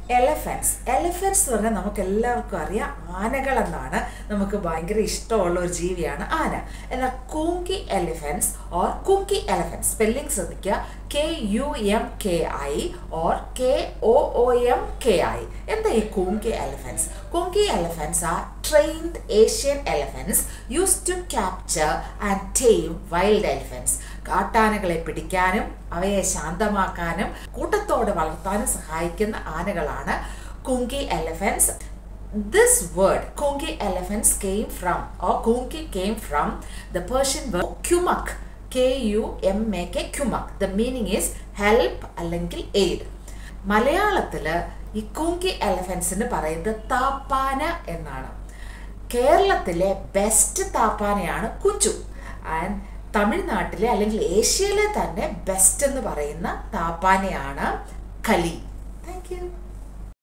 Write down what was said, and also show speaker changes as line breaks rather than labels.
elephants. Elephants എന്ന് പറഞ്ഞാൽ നമുക്ക് എല്ലാവർക്കും അറിയാം ആനകൾ എന്നാണ്. നമുക്ക് ഭയങ്കര ഇഷ്ടമുള്ള ഒരു ജീവിയാണ് ആന. എന്നാൽ kumki elephants or kumki elephants spelling ശ്രദ്ധിക്കുക. KUMKI or KOOMKI. എന്താ ഈ kumki elephants? Kumki elephants are trained Asian elephants used to capture and tame wild elephants. കാട്ടാനകളെ പിടിക്കാനും അവയെ ശാന്തമാക്കാനും കൂട്ടത്തോടെ വളർത്താനും സഹായിക്കുന്ന ആനകളാണ് kumki elephants. This word kumki elephants came from the Persian word kumak. KUMAK kumak. The meaning is help അല്ലെങ്കിൽ aid. മലയാളത്തില് ഈ kumki elephants ന് പറയുന്നത് താപ്പാന എന്നാണ്. കേരളത്തിലെ ബെസ്റ്റ് താപ്പാനയാണ് കുഞ്ചു. ആൻഡ് തമിഴ്നാട്ടിലെ അല്ലെങ്കിൽ ഏഷ്യയിലെ തന്നെ ബെസ്റ്റ് എന്ന് പറയുന്ന താപ്പാനയാണ് കലി. Thank you.